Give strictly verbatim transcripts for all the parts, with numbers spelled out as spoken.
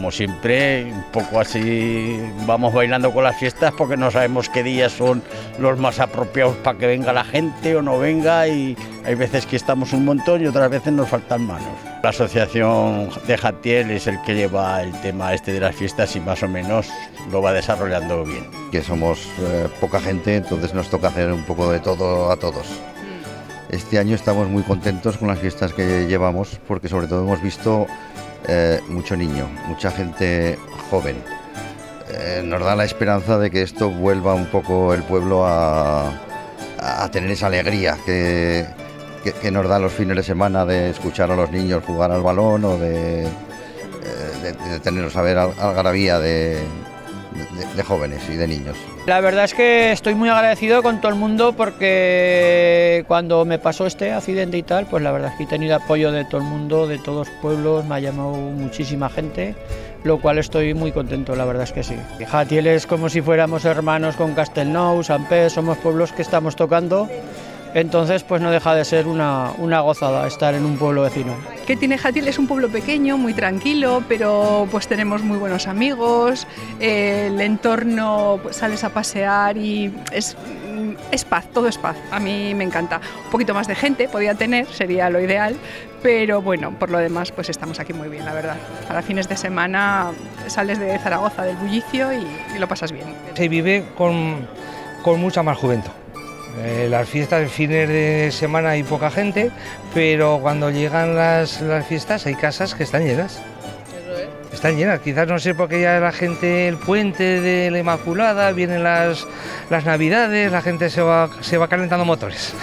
como siempre, un poco así vamos bailando con las fiestas porque no sabemos qué días son los más apropiados para que venga la gente o no venga, y hay veces que estamos un montón y otras veces nos faltan manos. La asociación de Jatiel es el que lleva el tema este de las fiestas y más o menos lo va desarrollando bien. Que somos eh, poca gente, entonces nos toca hacer un poco de todo a todos. Este año estamos muy contentos con las fiestas que llevamos porque sobre todo hemos visto eh, mucho niño, mucha gente joven. Eh, nos da la esperanza de que esto vuelva un poco el pueblo a, a tener esa alegría que, que, que nos da los fines de semana de escuchar a los niños jugar al balón o de, de, de tenerlos a ver algarabía de, de, de jóvenes y de niños. La verdad es que estoy muy agradecido con todo el mundo porque cuando me pasó este accidente y tal, pues la verdad es que he tenido apoyo de todo el mundo, de todos los pueblos, me ha llamado muchísima gente, lo cual estoy muy contento, la verdad es que sí. Jatiel es como si fuéramos hermanos con Castelnou, Sant Pere, somos pueblos que estamos tocando, entonces pues no deja de ser una, una gozada estar en un pueblo vecino. ¿Qué tiene Jatiel? Es un pueblo pequeño, muy tranquilo, pero pues tenemos muy buenos amigos, eh, el entorno, pues, sales a pasear y es, es paz, todo es paz, a mí me encanta. Un poquito más de gente podía tener, sería lo ideal, pero bueno, por lo demás pues estamos aquí muy bien, la verdad. Para fines de semana sales de Zaragoza, del bullicio y, y lo pasas bien. Se vive con, con mucha más juventud. Eh, las fiestas, fines de semana hay poca gente, pero cuando llegan las, las fiestas hay casas que están llenas. Eso es. Están llenas, quizás no sé por qué ya la gente, el puente de la Inmaculada, vienen las, las Navidades, la gente se va, se va calentando motores.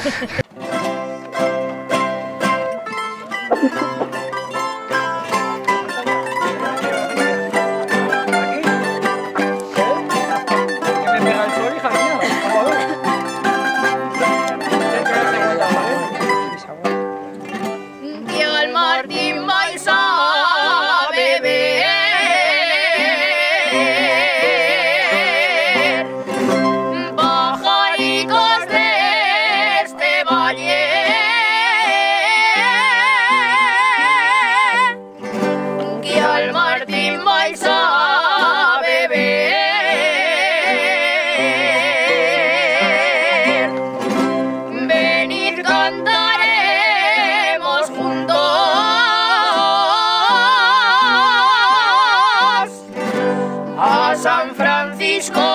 San Francisco.